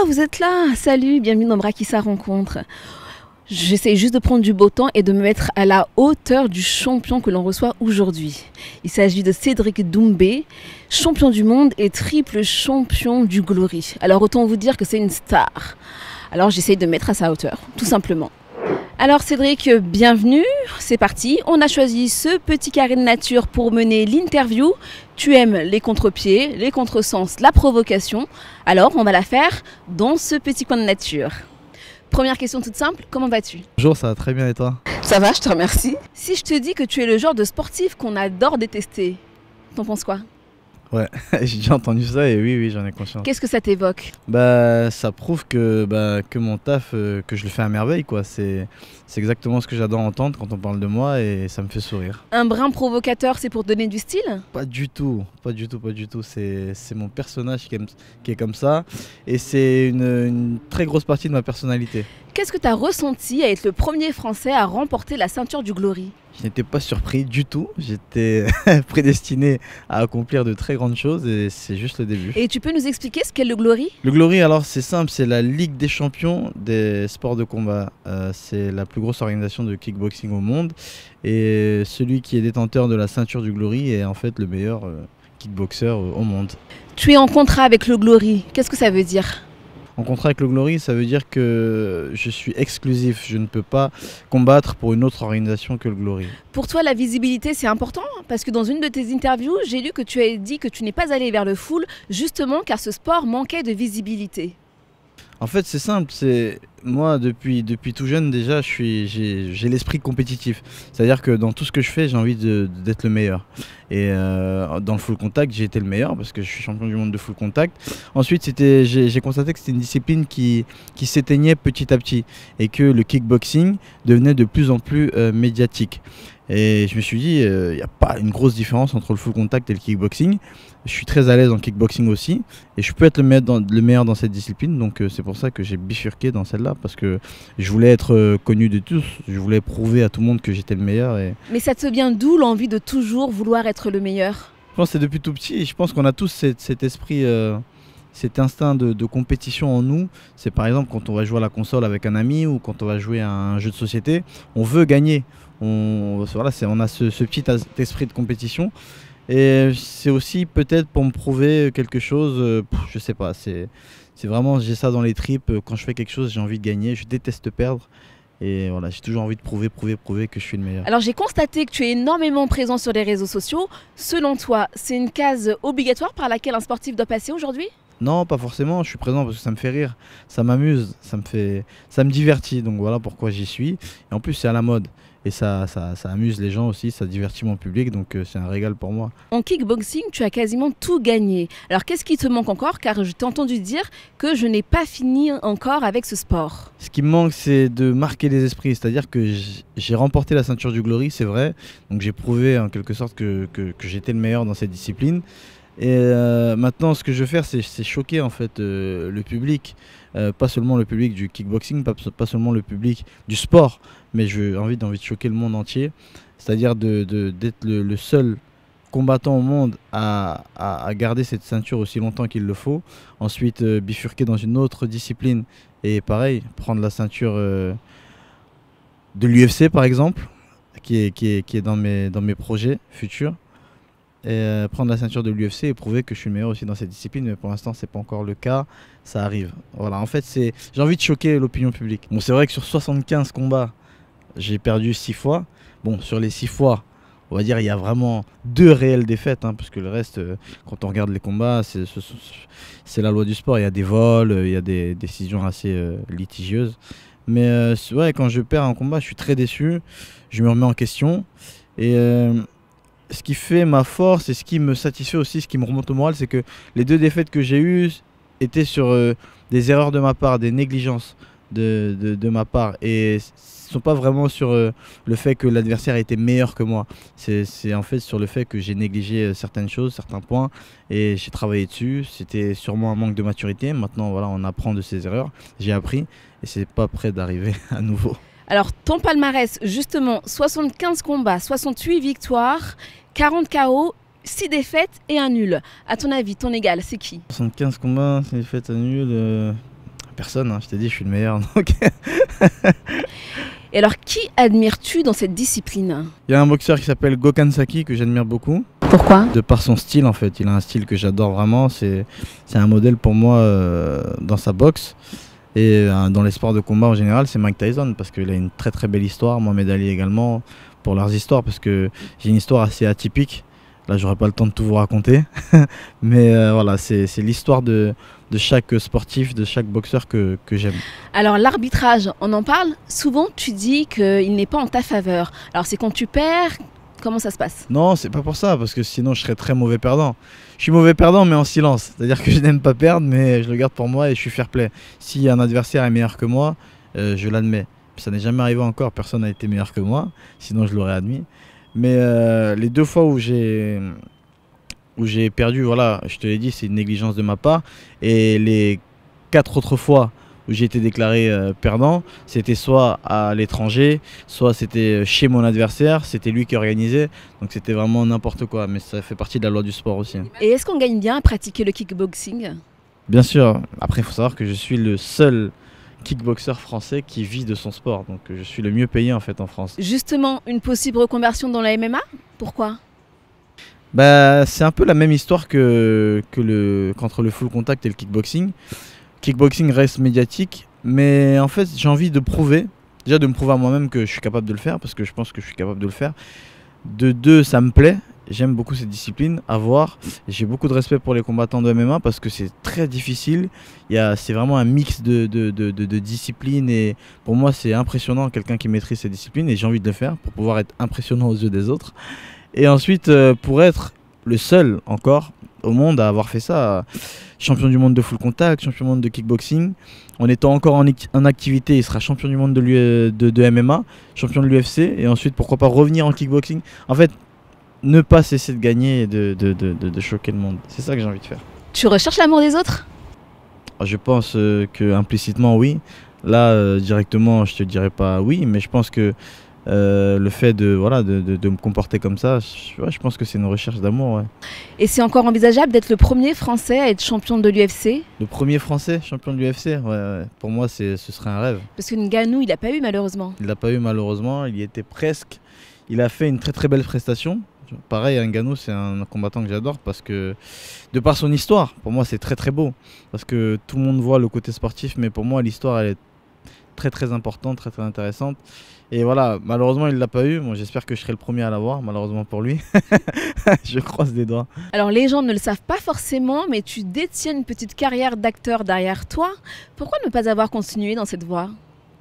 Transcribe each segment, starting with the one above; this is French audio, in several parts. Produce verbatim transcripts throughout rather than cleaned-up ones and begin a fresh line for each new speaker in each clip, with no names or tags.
vous êtes là. Salut, bienvenue dans Brakissa Rencontre. J'essaie juste de prendre du beau temps et de me mettre à la hauteur du champion que l'on reçoit aujourd'hui. Il s'agit de Cédric Doumbé, champion du monde et triple champion du Glory. Alors autant vous dire que c'est une star. Alors j'essaie de me mettre à sa hauteur, tout simplement. Alors Cédric, bienvenue, c'est parti. On a choisi ce petit carré de nature pour mener l'interview. Tu aimes les contre-pieds, les contresens, la provocation. Alors on va la faire dans ce petit coin de nature. Première question toute simple, comment vas-tu?
Bonjour, ça va très bien et toi?
Ça va, je te remercie. Si je te dis que tu es le genre de sportif qu'on adore détester, t'en penses quoi?
Ouais, j'ai déjà entendu ça et oui, oui, j'en ai conscience.
Qu'est-ce que ça t'évoque?
Bah, ça prouve que, bah, que mon taf, euh, que je le fais à merveille, quoi. C'est, c'est exactement ce que j'adore entendre quand on parle de moi et ça me fait sourire.
Un brin provocateur, c'est pour donner du style?
Pas du tout, pas du tout, pas du tout. C'est, c'est mon personnage qui est, qui est comme ça et c'est une, une très grosse partie de ma personnalité.
Qu'est-ce que tu as ressenti à être le premier Français à remporter la ceinture du Glory?
Je n'étais pas surpris du tout, j'étais prédestiné à accomplir de très grandes choses et c'est juste le début.
Et tu peux nous expliquer ce qu'est le Glory?
Le Glory, alors c'est simple, c'est la Ligue des champions des sports de combat. Euh, c'est la plus grosse organisation de kickboxing au monde et celui qui est détenteur de la ceinture du Glory est en fait le meilleur euh, kickboxer euh, au monde.
Tu es en contrat avec le Glory, qu'est-ce que ça veut dire?
En contrat avec le Glory, ça veut dire que je suis exclusif. Je ne peux pas combattre pour une autre organisation que le Glory.
Pour toi, la visibilité, c'est important? Parce que dans une de tes interviews, j'ai lu que tu as dit que tu n'es pas allé vers le full, justement car ce sport manquait de visibilité.
En fait, c'est simple. C'est moi, depuis, depuis tout jeune, déjà, je suis, j'ai, j'ai l'esprit compétitif. C'est-à-dire que dans tout ce que je fais, j'ai envie de, d'être le meilleur. Et euh, dans le full contact, j'ai été le meilleur parce que je suis champion du monde de full contact. Ensuite, c'était, j'ai, j'ai constaté que c'était une discipline qui, qui s'éteignait petit à petit et que le kickboxing devenait de plus en plus euh, médiatique. Et je me suis dit, il euh, n'y a pas une grosse différence entre le full contact et le kickboxing. Je suis très à l'aise en kickboxing aussi. Et je peux être le meilleur dans, le meilleur dans cette discipline. Donc euh, c'est pour ça que j'ai bifurqué dans celle-là. Parce que je voulais être euh, connu de tous. Je voulais prouver à tout le monde que j'étais le meilleur. Et...
Mais ça te vient d'où l'envie de toujours vouloir être le meilleur?
Je pense que c'est depuis tout petit. Je pense qu'on a tous cet, cet esprit... Euh, cet instinct de, de compétition en nous. C'est par exemple quand on va jouer à la console avec un ami ou quand on va jouer à un jeu de société. On veut gagner. On, voilà, c'est, on a ce, ce petit esprit de compétition et c'est aussi peut-être pour me prouver quelque chose, euh, pff, je sais pas, c'est, c'est vraiment, j'ai ça dans les tripes, quand je fais quelque chose j'ai envie de gagner, je déteste perdre et voilà, j'ai toujours envie de prouver, prouver, prouver que je suis le meilleur.
Alors j'ai constaté que tu es énormément présent sur les réseaux sociaux, selon toi c'est une case obligatoire par laquelle un sportif doit passer aujourd'hui?
Non, pas forcément, je suis présent parce que ça me fait rire, ça m'amuse, ça me fait, ça me divertit, donc voilà pourquoi j'y suis. Et en plus c'est à la mode et ça, ça, ça amuse les gens aussi, ça divertit mon public, donc euh, c'est un régal pour moi.
En kickboxing, tu as quasiment tout gagné. Alors qu'est-ce qui te manque encore? Car je t'ai entendu dire que je n'ai pas fini encore avec ce sport.
Ce qui me manque, c'est de marquer les esprits, c'est-à-dire que j'ai remporté la ceinture du Glory, c'est vrai, donc j'ai prouvé en quelque sorte que, que, que j'étais le meilleur dans cette discipline. Et euh, maintenant, ce que je veux faire, c'est, c'est choquer en fait euh, le public, euh, pas seulement le public du kickboxing, pas, pas seulement le public du sport, mais j'ai envie, envie de choquer le monde entier, c'est-à-dire de, de, d'être le, le seul combattant au monde à, à, à garder cette ceinture aussi longtemps qu'il le faut. Ensuite, euh, bifurquer dans une autre discipline et pareil, prendre la ceinture euh, de l'U F C par exemple, qui est, qui est, qui est dans, mes, dans mes projets futurs. Et euh, prendre la ceinture de l'U F C et prouver que je suis le meilleur aussi dans cette discipline, mais pour l'instant c'est pas encore le cas, ça arrive. Voilà, en fait c'est, j'ai envie de choquer l'opinion publique. Bon, c'est vrai que sur soixante-quinze combats, j'ai perdu six fois. Bon, sur les six fois, on va dire il y a vraiment deux réelles défaites, hein, parce que le reste, euh, quand on regarde les combats, c'est, c'est, c'est la loi du sport, il y a des vols, il y a des décisions assez euh, litigieuses. Mais euh, ouais, quand je perds un combat, je suis très déçu, je me remets en question et... Euh, ce qui fait ma force et ce qui me satisfait aussi, ce qui me remonte au moral, c'est que les deux défaites que j'ai eues étaient sur euh, des erreurs de ma part, des négligences de, de, de ma part. Et ce ne sont pas vraiment sur euh, le fait que l'adversaire était meilleur que moi. C'est, c'est en fait sur le fait que j'ai négligé certaines choses, certains points, et j'ai travaillé dessus. C'était sûrement un manque de maturité. Maintenant, voilà, on apprend de ses erreurs. J'ai appris et c'est pas prêt d'arriver à nouveau.
Alors ton palmarès, justement, soixante-quinze combats, soixante-huit victoires, quarante K O, six défaites et un nul. À ton avis, ton égal, c'est qui?
soixante-quinze combats, six défaites, un nul. Euh... personne, hein, je t'ai dit, je suis le meilleur. Donc...
Et alors, qui admires-tu dans cette discipline?
Il y a un boxeur qui s'appelle Gokhan Saki que j'admire beaucoup.
Pourquoi?
De par son style en fait, il a un style que j'adore vraiment, c'est un modèle pour moi euh, dans sa boxe. Et euh, dans les sports de combat en général, c'est Mike Tyson parce qu'il a une très très belle histoire, Mohamed Ali également, pour leurs histoires, parce que j'ai une histoire assez atypique. Là, j'aurais pas le temps de tout vous raconter, mais euh, voilà, c'est l'histoire de, de chaque sportif, de chaque boxeur que, que j'aime.
Alors l'arbitrage, on en parle. Souvent, tu dis qu'il n'est pas en ta faveur. Alors c'est quand tu perds, comment ça se passe?
Non, c'est pas pour ça, parce que sinon je serais très mauvais perdant. Je suis mauvais perdant, mais en silence. C'est-à-dire que je n'aime pas perdre, mais je le garde pour moi et je suis fair play. Si un adversaire est meilleur que moi, euh, je l'admets. Ça n'est jamais arrivé encore, personne n'a été meilleur que moi, sinon je l'aurais admis. Mais euh, les deux fois où j'ai où j'ai perdu, voilà, je te l'ai dit, c'est une négligence de ma part. Et les quatre autres fois où j'ai été déclaré euh, perdant, c'était soit à l'étranger, soit c'était chez mon adversaire, c'était lui qui organisait. Donc c'était vraiment n'importe quoi, mais ça fait partie de la loi du sport aussi.
Et est-ce qu'on gagne bien à pratiquer le kickboxing?
Bien sûr. Après, il faut savoir que je suis le seul kickboxer français qui vit de son sport. Donc je suis le mieux payé en fait en France.
Justement, une possible reconversion dans la M M A? Pourquoi?
Bah, c'est un peu la même histoire que, que le, qu'entre le full contact et le kickboxing. Kickboxing reste médiatique, mais en fait j'ai envie de prouver, déjà de me prouver à moi-même que je suis capable de le faire, parce que je pense que je suis capable de le faire. De deux, ça me plaît, j'aime beaucoup cette discipline à voir. J'ai beaucoup de respect pour les combattants de M M A parce que c'est très difficile. C'est vraiment un mix de, de, de, de, de disciplines et pour moi c'est impressionnant quelqu'un qui maîtrise cette discipline et j'ai envie de le faire pour pouvoir être impressionnant aux yeux des autres. Et ensuite euh, pour être le seul encore au monde à avoir fait ça, champion du monde de full contact, champion du monde de kickboxing, en étant encore en, en activité, il sera champion du monde de, de, de M M A, champion de l'U F C, et ensuite pourquoi pas revenir en kickboxing. En fait, ne pas cesser de gagner et de, de, de, de, de choquer le monde. C'est ça que j'ai envie de faire.
Tu recherches l'amour des autres?
Je pense euh, que implicitement oui. Là, euh, directement, je te dirais pas oui, mais je pense que Euh, le fait de, voilà, de, de, de me comporter comme ça, je, ouais, je pense que c'est une recherche d'amour. Ouais.
Et c'est encore envisageable d'être le premier Français à être champion de l'U F C?
Le premier Français champion de l'U F C, ouais, ouais. Pour moi ce serait un rêve.
Parce que Ngannou, il l'a pas eu malheureusement.
Il l'a pas eu malheureusement, il y était presque. Il a fait une très très belle prestation. Pareil, Ngannou, c'est un combattant que j'adore parce que, de par son histoire, pour moi c'est très très beau. Parce que tout le monde voit le côté sportif, mais pour moi l'histoire elle est très très importante, très très intéressante. Et voilà, malheureusement il ne l'a pas eu, moi j'espère que je serai le premier à l'avoir, malheureusement pour lui. Je croise les doigts.
Alors les gens ne le savent pas forcément, mais tu détiens une petite carrière d'acteur derrière toi. Pourquoi ne pas avoir continué dans cette voie?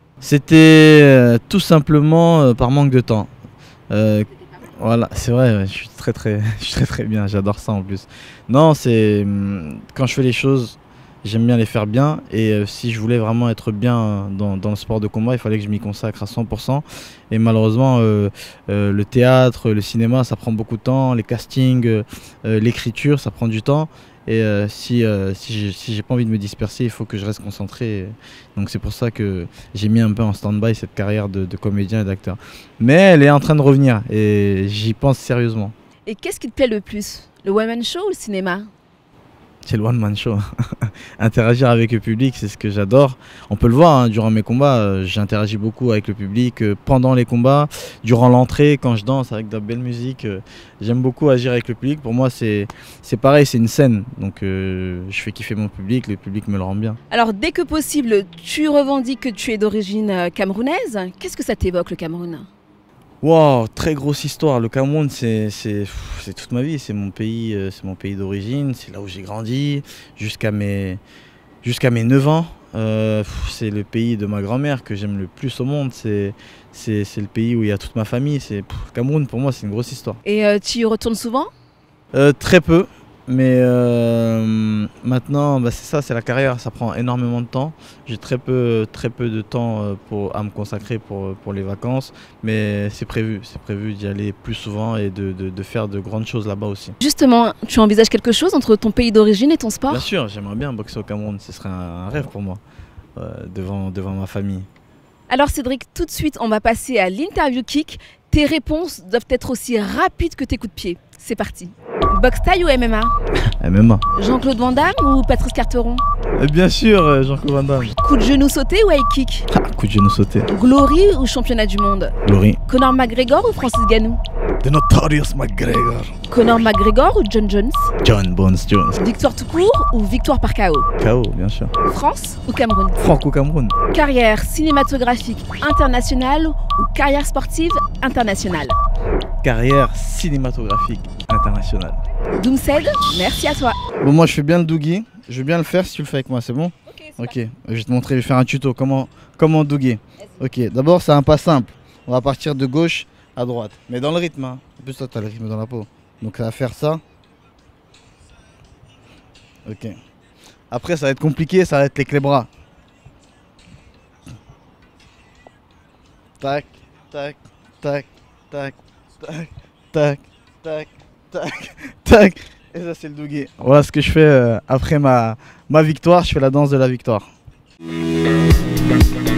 C'était euh, tout simplement euh, par manque de temps. Euh, voilà, c'est vrai, ouais, je suis très très, je suis très très bien, j'adore ça en plus. Non, c'est quand je fais les choses, j'aime bien les faire bien et euh, si je voulais vraiment être bien dans, dans le sport de combat, il fallait que je m'y consacre à cent pour cent. Et malheureusement, euh, euh, le théâtre, le cinéma, ça prend beaucoup de temps, les castings, euh, euh, l'écriture, ça prend du temps. Et euh, si, euh, si j'ai si j'ai pas envie de me disperser, il faut que je reste concentré. Donc c'est pour ça que j'ai mis un peu en stand-by cette carrière de, de comédien et d'acteur. Mais elle est en train de revenir et j'y pense sérieusement.
Et qu'est-ce qui te plaît le plus? Le one-man show ou le cinéma?
C'est le one-man show. Interagir avec le public, c'est ce que j'adore. On peut le voir, hein, durant mes combats, euh, j'interagis beaucoup avec le public. Euh, pendant les combats, durant l'entrée, quand je danse avec de la belle musique, euh, j'aime beaucoup agir avec le public. Pour moi, c'est pareil, c'est une scène. Donc euh, je fais kiffer mon public, le public me le rend bien. Alors,
dès que possible, tu revendiques que tu es d'origine camerounaise. Qu'est-ce que ça t'évoque, le Cameroun?
Wow, très grosse histoire. Le Cameroun, c'est toute ma vie. C'est mon pays, euh, c'est mon pays d'origine. C'est là où j'ai grandi jusqu'à mes, jusqu'à mes neuf ans. Euh, c'est le pays de ma grand-mère que j'aime le plus au monde. C'est le pays où il y a toute ma famille. Le Cameroun, pour moi, c'est une grosse histoire.
Et euh, tu y retournes souvent?
euh, Très peu. Mais euh, maintenant, bah c'est ça, c'est la carrière, ça prend énormément de temps. J'ai très peu, très peu de temps pour, à me consacrer pour, pour les vacances, mais c'est prévu, c'est prévu d'y aller plus souvent et de, de, de faire de grandes choses là-bas aussi.
Justement, tu envisages quelque chose entre ton pays d'origine et ton sport?
Bien sûr, j'aimerais bien boxer au Cameroun, ce serait un, un rêve pour moi, euh, devant, devant ma famille.
Alors Cédric, tout de suite, on va passer à l'interview kick. Tes réponses doivent être aussi rapides que tes coups de pied. C'est parti. Boxe taille ou M M A?
M M A.
Jean-Claude Van Damme ou Patrice Carteron?
Et bien sûr, euh, Jean-Claude Van Damme.
Coup de genou sauté ou high kick?
Ah, coup de genou sauté.
Glory ou championnat du monde?
Glory.
Conor McGregor ou Francis Ngannou?
The Notorious McGregor.
Conor McGregor ou John Jones?
John Bones Jones.
Victoire tout court ou victoire par K O?
K O, bien sûr.
France ou Cameroun?
Franco-Cameroun.
Carrière cinématographique internationale ou carrière sportive internationale?
Carrière cinématographique internationale.
Doomsed, merci à toi.
Bon, moi je fais bien le doogie. Je vais bien le faire si tu le fais avec moi, c'est bon?
Ok,
Ok, je vais te montrer, je vais faire un tuto. Comment, comment doogie. Ok, d'abord c'est un pas simple. On va partir de gauche à droite. Mais dans le rythme. Hein. En plus, toi, tu as le rythme dans la peau. Donc ça va faire ça. Ok. Après, ça va être compliqué, ça va être avec les bras. Tac, tac, tac, tac, tac, tac, tac, tac, tac. Et ça, c'est le doogie. Voilà ce que je fais euh, après ma, ma victoire. Je fais la danse de la victoire.